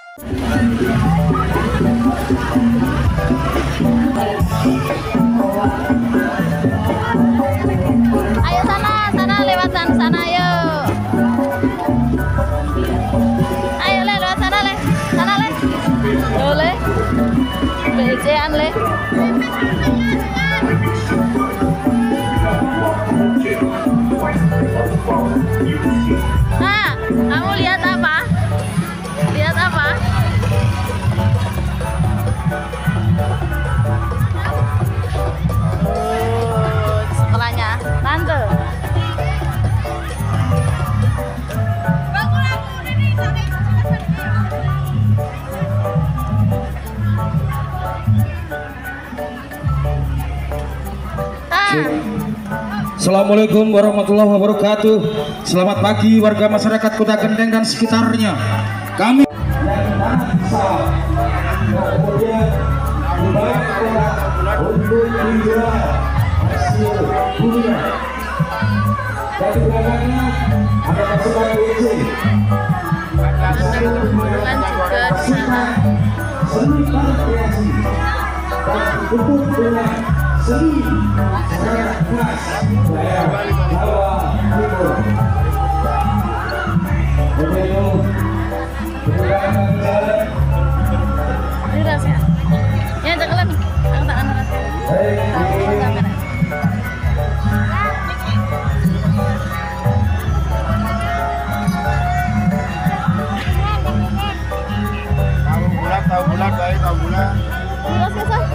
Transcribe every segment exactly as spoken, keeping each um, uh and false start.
Ayo sana, sana lewat sana, sana ayo. Ayo le, lewat sana le, sana le. Yo le, becean le. Nah, kamu lihat apa? Lihat apa? Oh, sekolahnya tante. Assalamualaikum warahmatullahi wabarakatuh. Selamat pagi warga masyarakat Kota Gendeng dan sekitarnya. Kami seni masyarakat kelas daerah Jawa Timur. Begitu berjalan jalan. Ini rasanya. Ya jangan angkat tangan rasanya. Tahu bulat, tahu bulat, baik tahu bulat. Terus ya, Sah?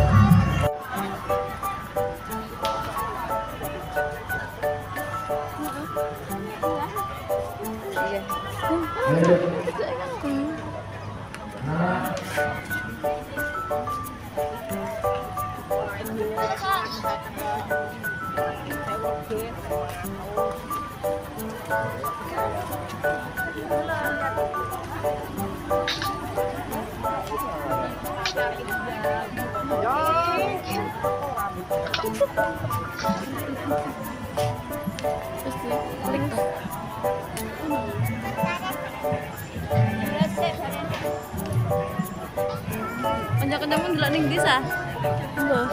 Kencang-kencang pun delok ning desa. Loh.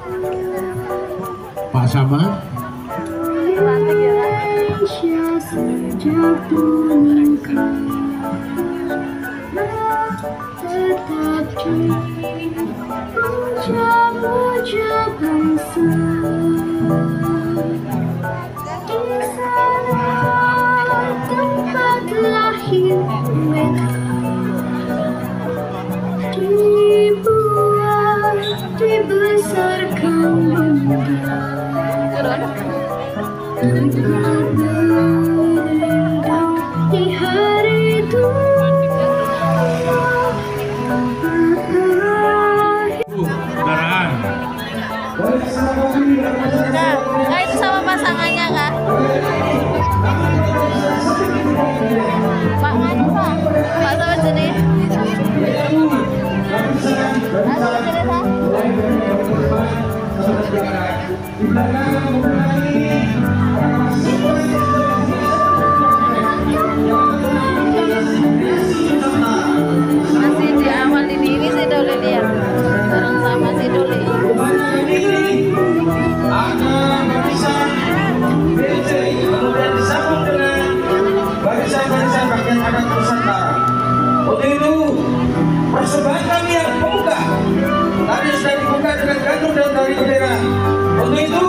Pak Sama. Cantik ya, Kak. Tempat lahir dibuat dibesarkan di hari tua. Nah, nah itu sama pasangannya, Kak. Pak nganu, Pak. Pak sama jenis. Nah, sama jenis, Pak. Masih di awal ini, ini si Doli dia. Bareng sama si Doli. Akan barisan B C I kemudian disambung dengan barisan-barisan rakyat adat Nusantara. Untuk itu persembahan kami yang membuka tadi sudah dibuka dengan gantung daun dari bendera. Untuk itu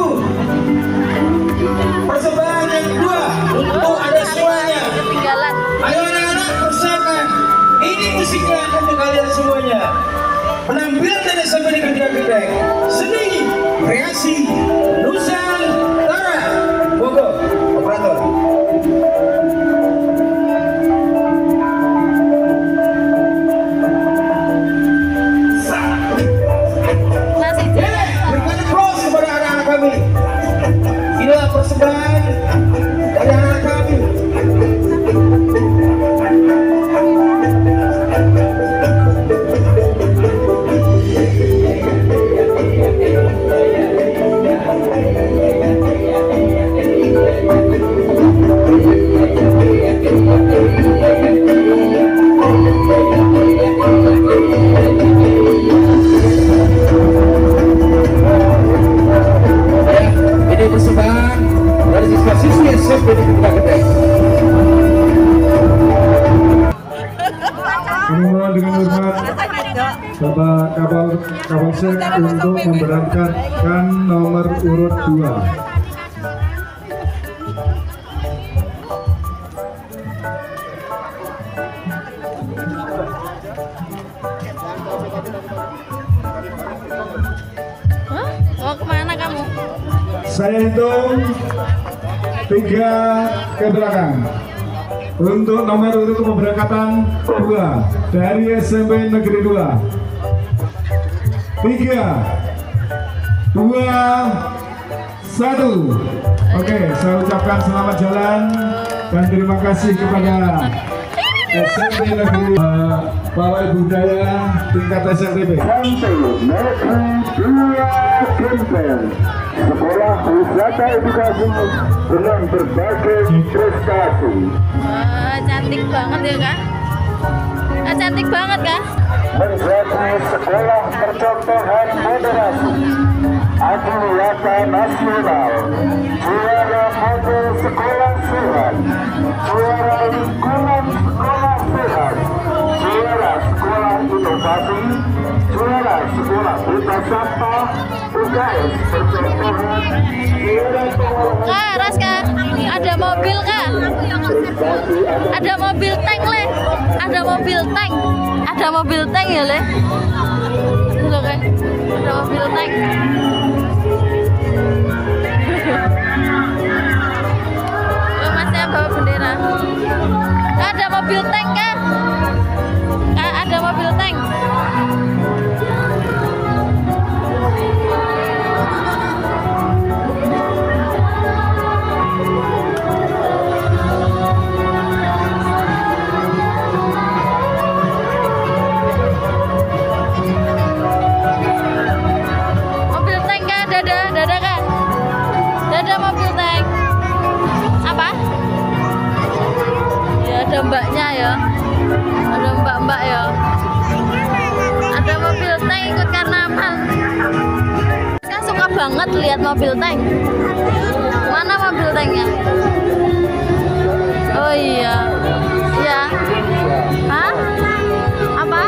persembahan yang kedua untuk ada semuanya. Ketinggalan. Ayo anak-anak persiapkan. Ini musiknya untuk kalian semuanya. Penampilan dari sampai dengan Gendeng. Seni kreasi Nusantara. Monggo, operator. Masih Yeah, berikan applause kepada anak-anak kami. Inilah persembahan dari anak kami. Bapak Kapal Kapolsek untuk memberangkatkan nomor urut dua. Hah? Mau kemana kamu? Saya hitung tiga ke belakang. Untuk nomor urut pemberangkatan dua dari S M P Negeri dua. Tiga, dua, satu. Oke, saya ucapkan selamat jalan dan terima kasih kepada S M P Negeri uh, Pawai Budaya tingkat S M P. Sekolah wisata edukasi dengan berbagai prestasi. Wah, cantik banget ya kak. Ah, cantik banget kak. Menjadi sekolah percontohan moderasi, Adiwiyata Nasional, juara model sekolah sehat, juara lingkungan sekolah sehat, juara sekolah inovasi, juara sekolah bebas sampah, U K S percontohan, juara Kak, Ras kak, ada mobil kak. Ada mobil tank le. Ada mobil tank. Ada mobil tank ya le. Tuh kak, ada mobil tank. Oh, masnya bawa bendera. Kak, ada mobil tank kak. Kak, ada mobil tank. Ada mbaknya ya, ada mbak-mbak ya, ada mobil tank ikut karnaval. Saya suka banget lihat mobil tank. Mana mobil tanknya? Oh iya, iya. Hah? Apa?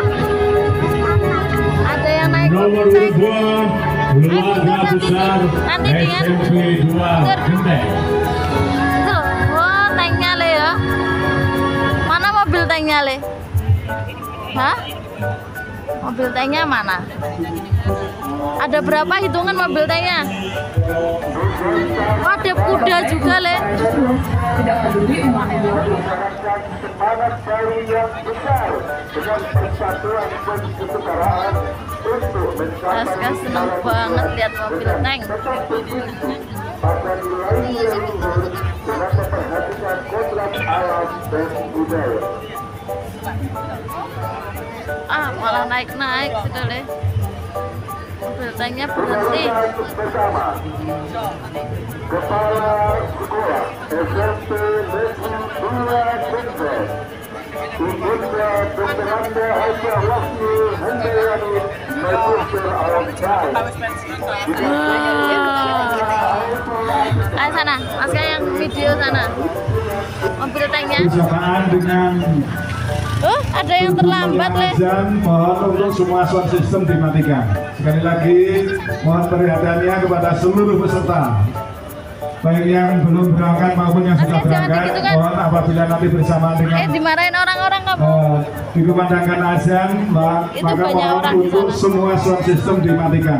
Ada yang naik nomor tank. dua keluarga besar Nanti S M P dua Genteng. Tuh, wah tanknya le ya. Mana mobil tanknya le? Hah? Mobil tanknya mana? Ada berapa hitungan mobil tanknya? Oh, ada kuda juga le. semangat baru yang besar dengan persatuan dan kesetaraan untuk mencapai Aska seneng banget lihat mobil tank. pada nilai leluhur dengan memperhatikan kodrat alam dan budaya. Ah, malah naik-naik sudah le. Mobil tanknya berhenti. Bersama Kepala Sekolah S M P Negeri dua Genteng, Ibunda Doktor Anda Aisyah Wasmi Hendayani, Magister Alam Sains. Ayo sana, Mas Kak yang video sana. Mobil tanknya. Bersamaan dengan Oh, ada yang terlambat le. azan, mohon untuk semua sound system dimatikan. Sekali lagi, mohon perhatiannya kepada seluruh peserta, baik yang belum berangkat maupun yang sudah Mas, jangan berangkat. gitu kan. Mohon apabila nanti bersamaan dengan Eh, dimarahin orang-orang kamu. uh, dikumandangkan azan, ma- Itu maka banyak mohon orang di untuk sana. semua sound system dimatikan.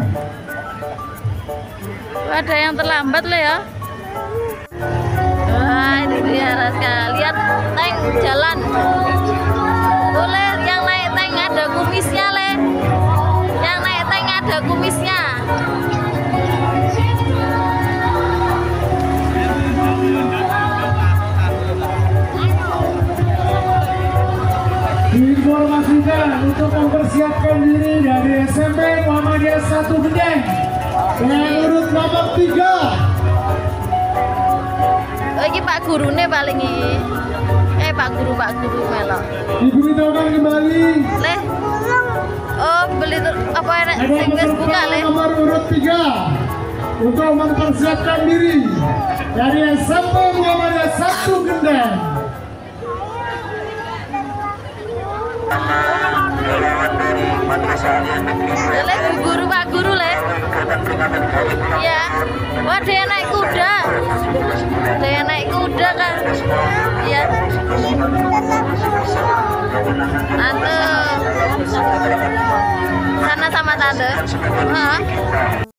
Ada yang terlambat le ya. Wah, ini dia Raska. Lihat tank jalan. Boleh yang naik tank ada kumisnya le. Yang naik tank ada kumisnya. Diinformasikan untuk mempersiapkan diri dari S M P Muhammadiyah satu Genteng dengan urut nomor tiga. Oh, ini Pak Gurune paling ini. Eh, Pak Guru, Pak Guru melok. Diberitahukan kembali Leh. Oh, beli tur apa enak ada sing wis buka peserta le. nomor urut tiga untuk mempersiapkan diri dari S M P Muhammadiyah satu Genteng. Relawan dari Le Bu Guru, Pak Guru le. Iya. Wah, dia naik kuda. Dia naik kuda kan. Iya. Tante. Sana sama tante. Hah?